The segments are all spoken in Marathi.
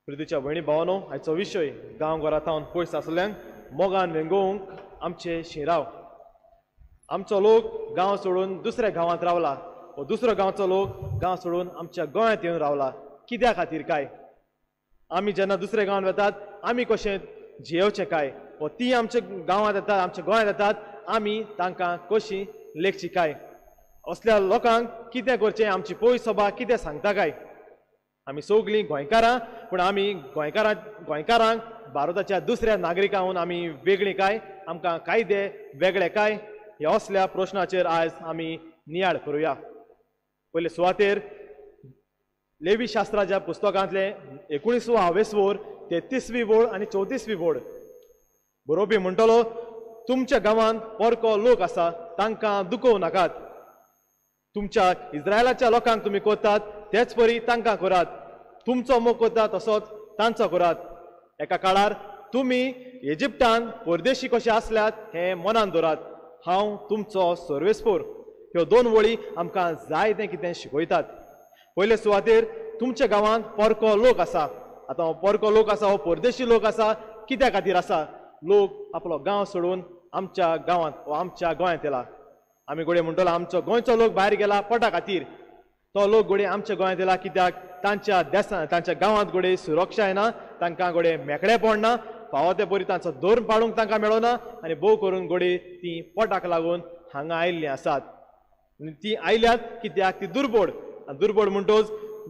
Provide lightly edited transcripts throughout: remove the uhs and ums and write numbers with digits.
प्रितीच्या भयणी भावानो, आयचो विशय गांव-घरा थावन पयस आसलोल्यांक मोगान वेंगोंक आमचे शिराव. आमचो लोक गांव सोडून दुसऱ्या गांवांत रावला व दुसरो गांवचो लोक गांव सोडून आमच्या गोंयांत येवन रावला. कित्या खातीर काय? आमी जेन्ना दुसऱ्या गांवांत वतात आमी कशें जियेवचें काय? व ती आमच्या गांवांत येतात, आमच्या गोंयांत येतात, आमी तांकां कशीं लेखची काय? असल्या लोकांक कितें करचें आमची पोयस सभा कितें सांगता काय? आमी सगळीं गोंयकारां, पूण आमी गोंयकारांक भारताच्या दुसऱ्या नागरिकांहून आमी वेगळीं काय? आमकां कायदे वेगळे काय? ह्या असल्या प्रश्नाचेर आयज आमी नियाळ करुया. पयले सुवातेर लेवी शास्त्राच्या पुस्तकांतले 19वी 33वी वोळ आनी 34वी वोळ बरोवपी म्हणटलो, तुमच्या गांवांत परको लोक आसा तांकां दुखोव नाकात. तुमच्या इस्रायलाच्या लोकांक तुमी कोत्तात तेच परी तांकां करात. तुमचो मोग कोत्ता तसोच तांचो करात. एका काळार तुमी इजिप्टान परदेशी कशे आसल्यात हें मनान दवरात. हांव तुमचो सर्वेस्पोर. ह्यो 2 वळी आमकां जायतें कितें शिकयतात. पयले सुवातेर तुमच्या गांवांत परको लोक आसा. आतां हो परको लोक आसा, हो परदेशी लोक आसा. कित्या खातीर आसा? लोक आपलो गांव सोडून आमच्या गांवांत वा आमच्या गोंयांत येला. आमी घोडये म्हणटलो आमचो गोंयचो लोक भायर गेला पोटा खातीर. तो लोक घोडये आमच्या गोंयांत येला कित्याक तांच्या देशांत तांच्या गांवांत घोडये सुरक्षाय ना, तांकां घोडये मेकळे पडना, फावो ते परी तांचो दोर पाडूंक तांकां मेळना आनी भोव करून घोडये ती पोटाक लागून हांगा आयिल्लीं आसात. ती आयल्यात कित्याक ती दुर्बोड. दुर्बोड म्हणटोच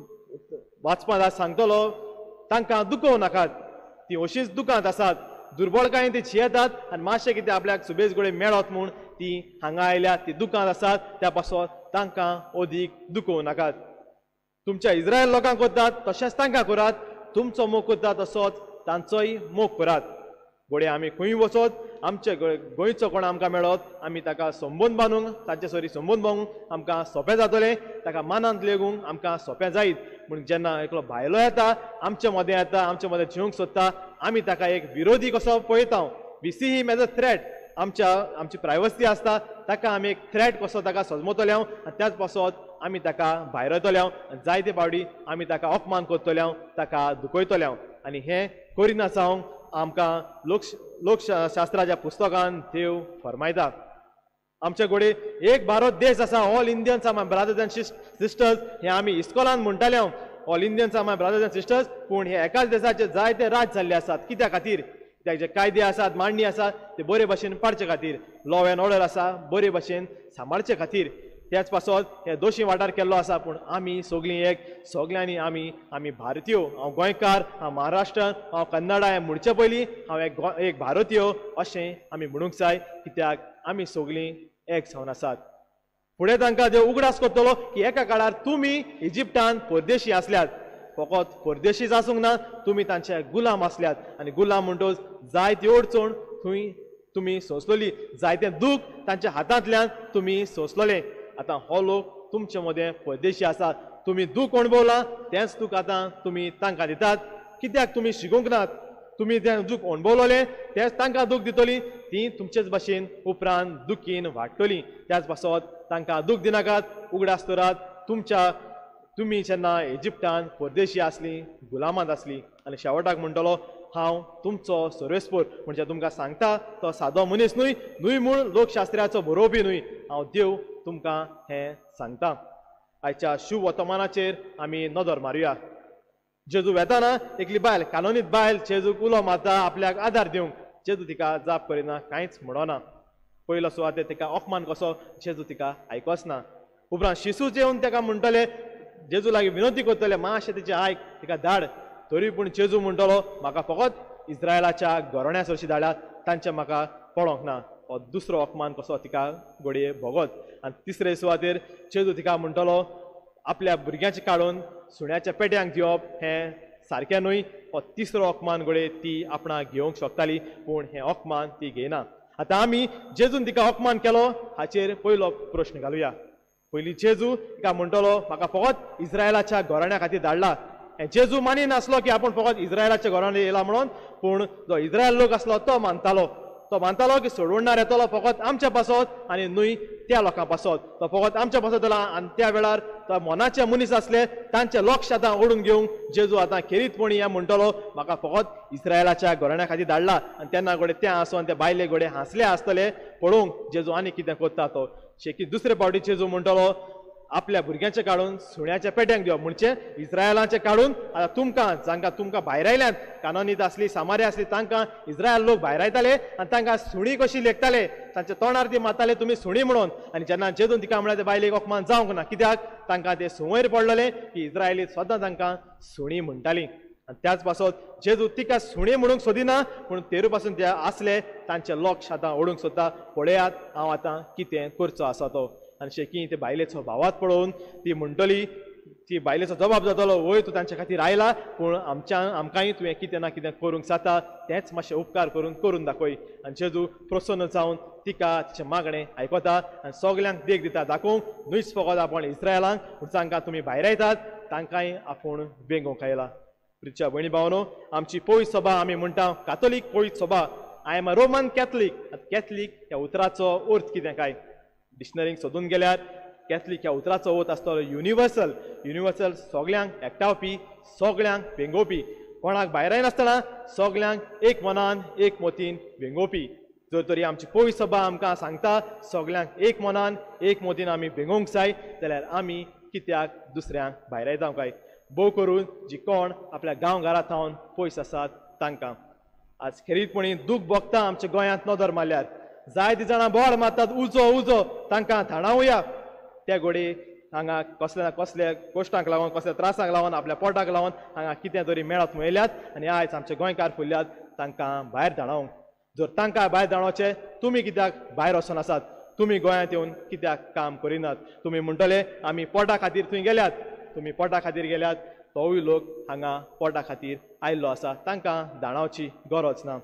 वाचपाक सांगतलो तांकां दुखोव नाकात. ती अशींच दुखांत आसात. दुर्बळकाय ती छियेतात आनी मातशें कितें आपल्याक सुबेज घोडये मेळत म्हूण ती हांगा आयल्यात, ती दुखांत आसात. त्या पासत तांकां अदीक दुखोव नाकात. तुमच्या इस्रायल लोकांक कोत्तात तशेंच तांकां करात. तुमचो मोग कोत्ता तसोच तांचोय मोग करात. घोडये आमी खंय वचत आमचे गोंयचो कोण आमकां मेळत आमी ताका संबंद बांदूंक, तांचे सरी संबंद बांदूंक आमकां सोंपें जातलें. ताका मानांत लेगूंक आमकां सोंपें जायत. पूण जेन्ना एकलो भायलो येता, आमचे मदें येता, आमचे मदें जिवंक सोदता, आमी ताका एक विरोधी कसो पळयता. We see him as a threat. आमची प्रायवसी आसता ताका आमी एक थ्रेट कसो ताका सजमतल्या आनी त्याच पासत आमी ताका भायर येतल्या. जायते फावटी आमी ताका अपमान करतल्या, ताका दुखयतल्या. आनी हें करिना जावंक आमकां लोकशास्त्राच्या पुस्तकान देव फरमायता. आमचे घोडये एक भारत देश आसा. All Indians are my brothers and sisters. हें आमी इस्कॉलान म्हणटाले. All Indians are my brothers and sisters. पूण हे एकाच देशाचे जायते राज जाल्ले आसात. कित्या खातीर? कित्याक जे कायदे आसात, मांडणी आसात ते बरे भशेन पाडचे खातीर. लॉ एंड ऑर्डर आसा बरे भशेन सांबाळचे खातीर. त्याच पासत हे दोशी वाठार केल्लो आसा. पूण आमी सगळीं एक सगळ्यांनी आमी भारतीय. हांव गोंयकार, हांव महाराष्ट्रान, हांव कन्नडा हें म्हणचे पयलीं हांव एक भारतीय अशें आमी म्हणूंक जाय. कित्याक आमी सगळीं एक जावन आसात. फुडें तांकां देव उगडास करतलो की एका काळार तुमी इजिप्टान परदेशी आसल्यात. फकत परदेशीच आसूंक ना, तुमी तांचे गुलाम आसल्यात. आनी गुलाम म्हणटोच जायती अडचण थंय तुमी सोंसलोली. जायतें दूख तांच्या हातांतल्यान तुमी सोंसलोलें. आतां हो लोक तुमचे मदें परदेशी आसात. तुमी दूख अणभवलां तेंच दूख आतां तुमी तांकां दितात. कित्याक तुमी शिकूंक नात? तुमी तें दूख अणभवलोलें तेंच तांकां दूख दितलीं. तीं तुमचेच भशेन उपरांत दुखीन वाडटलीं. त्याच पासत तांकां दूख दिनाकात. उगडास करात तुमी जेन्ना इजिप्टान परदेशी आसलीं, गुलामांत आसलीं. आनी शेवटाक म्हणटलो हांव तुमचो सर्वेस्पोर. म्हणजे तुमकां सांगता तो सादो मनीस न्हय म्हूण लोकशास्त्राचो बरोवपी न्हय. हांव देव तुमकां हें सांगता. आयच्या शुभ वर्तमानाचेर आमी नदर मारुया. जेजू वेताना एकली बायल, कानोनीत बायल जेजूक उलो मारता आपल्याक आदार दिवंक. जेजू तिका जाप करिना, कांयच म्हणना. पयलो सुवातेर तिका अपमान कसो जेजू तिका आयकोचना. उपरांत शिसूच येवन ताका म्हणटले, जेजू लागीं विनंती करतले मातशें तिचें आयक, तिका धाड. तरी पूण जेजू म्हणटलो म्हाका फकत इस्रायलाच्या घराण्या सरशी धाडात, तांचें म्हाका पळोवंक ना. हो दुसरो अपमान कसो तिका घोडये भोगत. आनी तिसरे सुवातेर जेजू तिका म्हणटलो आपल्या भुरग्याचें काडून सुण्याच्या पेट्यांक दिवप हें सारकें न्हय. हो तिसरो अपमान घोडये ती आपणाक घेवंक शकताली, पूण हें अपमान ती घेयना. आतां आमी जेजून तिका अपमान केलो हाचेर पयलो प्रश्न घालुया. पयलीं जेजू तिका म्हणटलो म्हाका फकत इस्रायलाच्या घराण्या खातीर धाडला. जेजू मानिनासलो की आपूण फकत इस्रायलाच्या घरान येयला म्हणून. पूण जो इस्रायल लोक आसलो तो मानतालो की सोडवणार येतलो फकत आमच्या पासत आनी न्हय त्या लोकां पासत. तो फकत आमच्या पासत येला आनी त्या वेळार तो मनाचे मनीस असले तांचे लक्ष आतां ओडून घेवंक जेजू आतां खेरीतपणी हें म्हणटलो म्हाका फकत इस्रायलाच्या घराण्या खातीर धाडला आनी तेन्ना घोडे तें आसून ते बायले घोडे हांसले आसतले पळोवंक जेजू आनी कितें करता तो शेकी दुसरे फावटी जेजू म्हणटलो आपल्या भुरग्यांचे काडून सुण्याच्या पेट्यांक दिवप म्हणजे इस्रायलांचे काडून आतां तुमकां जांकां तुमकां भायर आयल्यात कानोनीत आसली सामारी आसली तांकां इस्रायल लोक भायर आयताले आनी तांकां सुणी कशी लेखताले तांच्या तोंडार ती मारताले तुमी सुणी म्हणून आनी जेन्ना जेजून तिका म्हळ्यार ते बायलेक अपमान जावंक ना कित्याक तांकां ते संवयर पडलेले की इस्रायली स्वता तांकां सुणी म्हणटाली आनी त्याच पासून जेजू तिका सुणी म्हणूंक सोदिना पूण तेरू पासून ते आसले तांचे लक्ष आतां ओडूंक सोदता पळयात हांव आतां कितें करचो आसा तो आनी शेकी ते बायलेचो भावात पळोवन ती म्हणटली ती बायलेचो जबाब जातलो वय तूं तांचे खातीर आयला पूण आमकांय तुवें कितें ना कितें करूंक जाता तेंच मातशें उपकार करून दाखय आनी जेजू प्रसन्न जावन तिका तिचें मागणें आयकता आनी सगल्यांक देख दिता दाखोवंक न्हूच फकत आपूण इस्रायलांक पूण जांकां तुमी भायर येतात तांकांय आपूण वेंगोवंक आयला प्रिच्या भयणी भावनो आमची पवित्र सभा आमी म्हणटा कातोलीक पवित्र सभा I am a Roman Catholic Catholic ह्या उतराचो अर्थ कितें काय डिक्शनरीक सोदून गेल्यार कॅथलीक ह्या उतराचो अर्थ आसतलो युनिवर्सल युनिवर्सल सगल्यांक एकठावपी सगल्यांक वेंगोवपी कोणाक भायर नासतना सगल्यांक एक मनान एक मोतीन वेंगोवपी जर तरी आमची पवित्र सभा आमकां सांगता सगल्यांक एक मनान एक मोतीन आमी वेंगोवंक जाय जाल्यार आमी कित्याक दुसऱ्यांक भायर येता काय भोव करून जी कोण आपल्या गांवघरांत थावन पयस आसात तांकां आज खेरीतपणी दूख भोगता आमच्या गोंयांत नदर मारल्यार जायतीं जाणां बोवाळ मारतात उजो उजो तांकां थाणावया त्या घोडी हांगा कसले ना कसले कोश्टांक लागून कसल्या त्रासांक लागून आपल्या पोटाक लागून हांगा कितें तरी मेळत मेळल्यात आनी आयज आमचे गोंयकार फुल्ल्यात तांकां भायर धाडावंक जर तांकां भायर धाडोवचें तुमी कित्याक भायर वचून आसात तुमी गोंयांत येवन कित्याक काम करिनात तुमी म्हणटले आमी पोटा खातीर थंय गेल्यात तुमी पोटा खातीर गेल्यात तोवूय लोक हांगा पोटा खातीर आयिल्लो आसा तांकां धाडावची गरज ना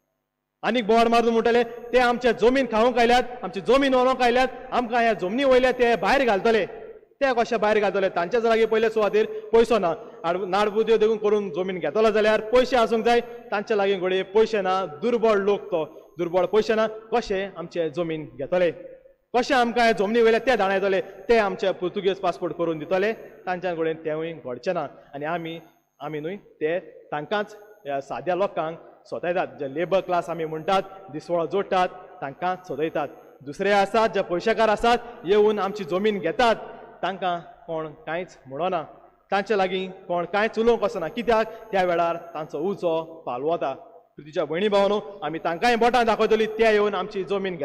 आनीक बोवाळ मारून म्हणटले ते आमचे जमीन खावंक आयल्यात आमची जमीन व्हरोंक आयल्यात आमकां ह्या जमनी वयले ते भायर घालतले ते कशे भायर घालतले तांच्या जागी पयले सुवातेर पयसो ना नाडबुद्यो देखून करून जमीन घेतलो जाल्यार पयशे आसूंक जाय तांचे लागीं घोडये पयशे ना दुर्बळ लोक तो दुर्बळ पयशे ना कशे आमचे जमीन घेतले कशे आमकां हे जमनी वयले ते धाडायतले ते आमचे पुर्तुगेज पासपोर्ट करून दितले तांच्या कडेन तेवूय घडचें ना आनी आमी न्हय ते तांकांच ह्या साद्या लोकांक सोदयतात जे लेबर क्लास आमी म्हणटात दिसवळो जोडटात तांकां सोदयतात दुसरे आसात जे पयशेकार आसात येवन आमची जमीन घेतात तांकां कोण कांयच म्हणना तांचे लागीं कोण कांयच उलोवंक वचना कित्याक त्या वेळार तांचो उजो पालवता तुज्या भयणी भावनो आमी तांकांय बोटां दाखयतली ते येवन आमची जमीन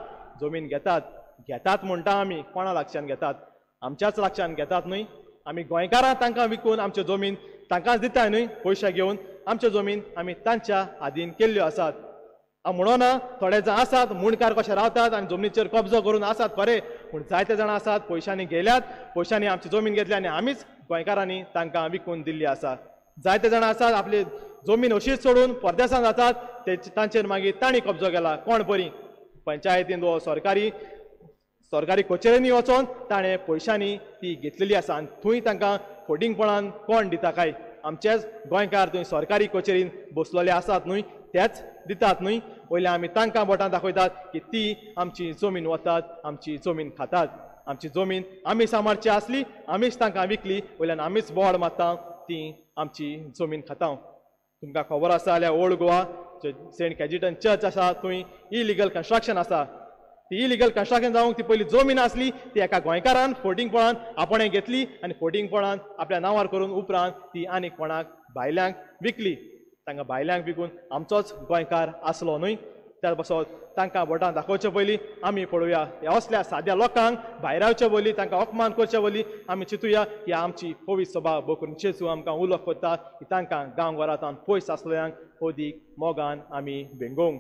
घेतात म्हणटा आमी कोणा लागच्यान घेतात आमच्याच लागच्यान घेतात न्हय आमी गोंयकारां तांकां विकून आमच्यो जमीन तांकांच दिताय न्हय पयशे घेवन आमच्यो जमीन आमी तांच्या आधीन केल्ल्यो आसात हांव म्हणना थोडे जाण आसात मुणकार कशे रावतात आनी जमनीचेर कब्जो करून आसात खरे पूण जायते जाणां आसात पयशांनी गेल्यात पयशांनी आमची जमीन घेतली आनी आमीच गोंयकारांनी तांकां विकून दिल्ली आसा जायते जाणां आसात आपली जमीन अशीच सोडून परदेसांत जातात तांचेर मागीर तांणी कब्जो केला कोण परी पंचायतीन वो सरकारी कचेऱ्यांनी वचोन ताणें पयशांनी ती घेतलेली आसा आनी थंय तांकां खोटींगपणान कोण दिता काय आमचेच गोंयकार थंय सरकारी कचेरीन बसलेले आसात न्हय तेच दितात न्हय वयले आमी तांकां बोटां दाखयतात की ती आमची जमीन वतात आमची जमीन खातात आमची जमीन आमी सांबाळची आसली आमीच तांकां विकली वयल्यान आमीच बोवाळ मारता ती आमची जमीन खाता तुमकां खबर आसा जाल्यार Old Goa Saint Cajetan church आसा थंय इलिगल कन्स्ट्रक्शन आसा ती इलिगल कन्स्ट्रक्शन जावंक ती पयली जमीन आसली ती एका गोंयकारान फोटींगपणान आपणें घेतली आनी फोटींगपणान आपल्या नांवार करून उपरांत ती आनीक कोणाक भायल्यांक विकली तांकां भायल्यांक विकून आमचोच गोंयकार आसलो न्हय त्या पासून तांकां बोटां दाखोवचे पयलीं आमी पळोवया ह्या असल्या साद्या लोकांक भायर रावचे पयलीं तांकां अपमान करचे पयलीं आमी चिंतुया की आमची पवित्र सभा बकरून जेजू आमकां उलो करता की तांकां गांवघरांत पयस आसलोल्यांक ओदीक मोगान आमी वेंगोवंक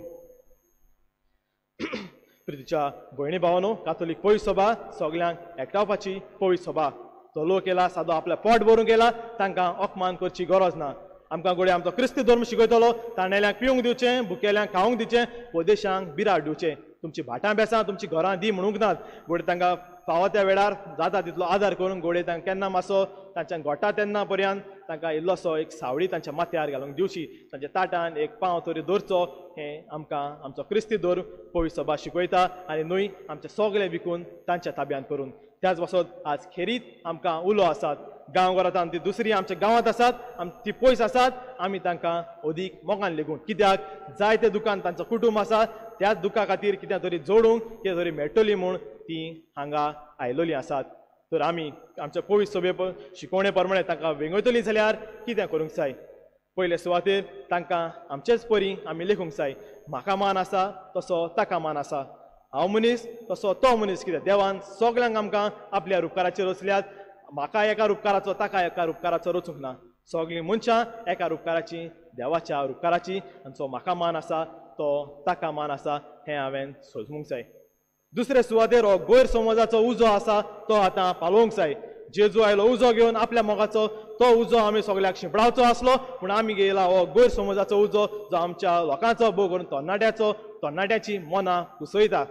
प्रितीच्या भयणी भावनो कातोलीक पवित्र सभा सगल्यांक एकठावपाची पवित्र सभा तो लोक येला सादो आपलें पोट भरूंक येला तांकां अपमान करची गरज ना आमकां घोडये आमचो क्रिस्ती धर्म शिकयतलो ताणेल्यांक पिवंक दिवचें भुकेल्यांक खावंक दिवचें पोदेशांक बिराड दिवचें तुमची भाटां बेसां तुमची घरां दी म्हणूंक नात घोडये तांकां फावो त्या वेळार जाता तितलो आदार करून घोडये तांकां केन्ना मातसो तांच्या गोठा तेन्ना पर्यंत तांकां इल्लोसो एक सावळी तांच्या माथ्यार घालूंक दिवची तांच्या ताटान एक पांव तरी दवरचो हें आमकां आमचो क्रिस्ती धर्म पवित्र सभा शिकयता आनी न्हय आमचें सगळें विकून तांच्या ताब्यांत करून त्याच पासत आज खेरीत आमकां उलो आसात गांवघरांत ती दुसरी आमच्या गांवांत आसात ती पयस आसात आमी तांकां ओदीक मोगान लेगून कित्याक जायते दुकान तांचो कुटुंब आसा त्याच दुका खातीर कितें तरी जोडूंक कितें तरी मेळटली म्हूण ती हांगा आयलोली आसात तर आमी आमच्या पवित्र सभे शिकोवणे प्रमाणे तांकां वेंगयतली जाल्यार कितें करूंक जाय पयले सुवातेर तांकां आमचेच परी आमी लेखूंक जाय म्हाका मान आसा तसो ताका मान आसा हांव मनीस तसो तो मनीस कित्याक देवान सगल्यांक आमकां आपल्या उपकाराचेर रचल्यात म्हाका एका उपकाराचो ताका एका उपकाराचो रचूंक ना सगळीं मनशां एका उपकाराची देवाच्या उपकाराची आनी जो म्हाका मान आसा तो ताका मान आसा हें हांवें सोजमूंक जाय दुसरे सुवातेर हो गैर समाजाचो उजो आसा तो आतां पालोवंक जाय जेजू आयलो उजो घेवन आपल्या मोगाचो तो उजो आमी सगळ्याक शिंपडावचो आसलो पूण आमी घेयला हो गैर समाजाचो उजो जो आमच्या लोकांचो भोव करून तरणाट्याची मनां कुसयता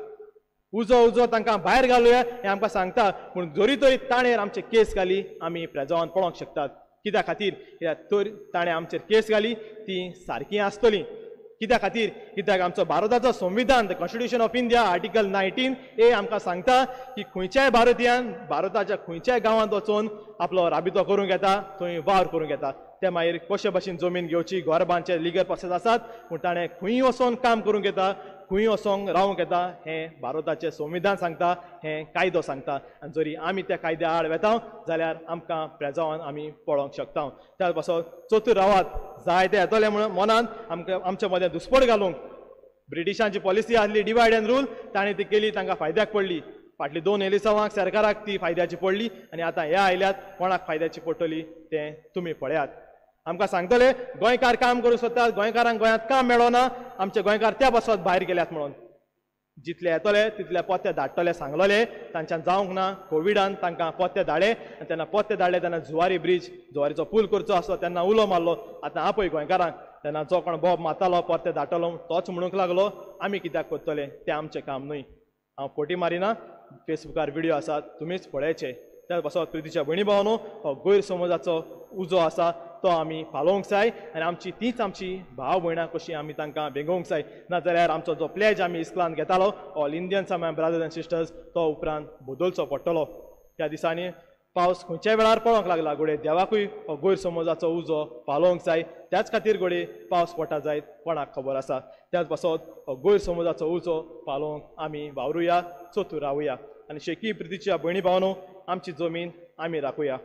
उजो तांकां भायर घालुया हें आमकां सांगता पूण जोरी तरी ताणेर आमचे केस घाली आमी प्रेजावान पळोवंक शकतात कित्या खातीर कित्याक तर ताणें आमचेर केस घाली ती सारकी आसतली कित्या खातीर कित्याक आमचो भारताचो संविधान the Constitution of India article 19A आमकां सांगता की खंयच्याय भारतीयान भारताच्या खंयच्याय गांवांत वचून आपलो राबितो करूंक येता थंय वावर करूंक येता ते मागीर कशे भाशेन जमीन घेवची घर बांदचे लिगल प्रोसेस आसात पूण ताणें खंय वचोन काम करूंक येता खंय वचोंक रावंक येता हें भारताचें संविधान सांगता हें कायदो सांगता आनी जरी आमी त्या कायद्या आड वेता जाल्यार आमकां प्रेजावान आमी पळोवंक शकता त्याच पासत चतूर रावात जायते येतले म्हणून मनान आमकां आमच्या मदें दुस्पट घालूंक ब्रिटिशांची पॉलिसी आसली डिवायड एंड रूल ताणें ती केली तांकां फायद्याक पडली फाटली 2 एलिसवांक सरकाराक ती फायद्याची पडली आनी आतां ह्या आयल्यात कोणाक फायद्याची पडटली तें तुमी पळयात आमकां सांगतले गोंयकार काम करूंक सोदतात गोंयकारांक गोंयांत काम मेळना आमचे गोंयकार त्या पासत भायर गेल्यात म्हणून जितले येतले तितले पत्ते धाडटले सांगलोले तांच्यान जावंक ना कोविडान तांकां पत्ते धाडले आनी तेन्ना पत्ते धाडले तेन्ना जुवारीचो पूल करचो आसलो तेन्ना उलो मारलो आतां आपय गोंयकारांक तेन्ना जो कोण बोब मारतालो पत्ते धाडटलो तोच म्हणूंक लागलो आमी कित्याक करतले तें आमचें काम न्हय हांव फोटी मारिना फेसबुकार व्हिडिओ आसात तुमीच पळयचे त्याच पासत प्रितीच्या भयणी भावानो हो गैर समाजाचो उजो आसा तो आमी पालोवंक जाय आनी तीच आमची भाव भयणां कशी आमी तांकां भेंगोवंक जाय नाजाल्यार आमचो जो प्लेज आमी इस्कॉलांत घेतालो all Indians I brothers and sisters तो उपरांत बदलचो पडटलो त्या दिसांनी पावस खंयच्याय वेळार पडोंक लागला घोडे देवाकूय हो गैर समाजाचो उजो पालोवंक जाय त्याच खातीर घोडे पावस पडटा जायत कोणाक खबर आसा त्याच पासत हो गैर समाजाचो उजो पालोवंक आमी वावरुया चतूर रावुया आनी शेकी प्रितीच्या भयणी भावानो आमची जमीन आमी राखुया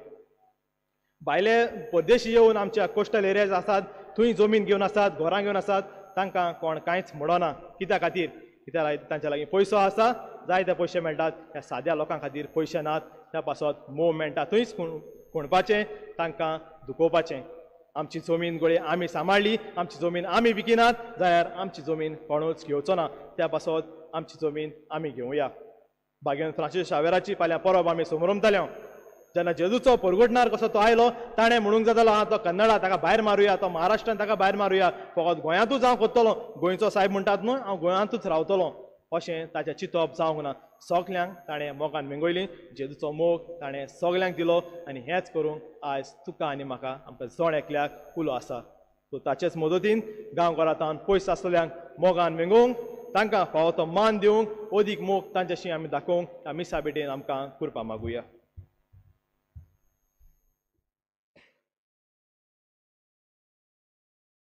भायले परदेशी येवन आमच्या कोस्टल एरियाज आसात थंय जमीन घेवन आसात घरां घेवन आसात तांकां कोण कांयच म्हणना कित्या खातीर कित्याक तांच्या लागीं पयसो आसा जायते पयशे मेळटात ह्या साद्या लोकां खातीर पयशे नात त्या पासत मोव मेळटा थंयच कोणपाचें तांकां दुखोवपाचें आमची जमीन गोळे आमी सांबाळली आमची जमीन आमी विकिनात जाल्यार आमची जमीन कोणूच घेवचो ना त्या पासत आमची जमीन आमी घेवया भाग्यन फ्रांसीस शावेराची फाल्यां परब आमी समोरमताले जेन्ना जेजूचो परगटणार कसो तो आयलो ताणें म्हणूंक जातालो तो कन्नडा ताका भायर मारुया तो महाराष्ट्रान ताका भायर मारुया फकत गोंयांतूच हांव कोत्तलो गोंयचो साहेब म्हणटात न्हू हांव गोंयांतूच रावतलो अशें ताचें चिंतप जावंक ना सगल्यांक ताणें मोगान वेंगयली जेजूचो मोग ताणें सगल्यांक दिलो आनी हेंच करूंक आयज तुका आनी म्हाका आमकां जण एकल्याक उलो आसा सो ताचेच मदतीन गांवघरांत पयस आसलेल्यांक मोगान वेंगोवंक तांकां फावो तो मान दिवंक ओदीक मोग तांच्याशी आमी दाखोवंक ह्या मिसा भेटेन आमकां करपा मागुया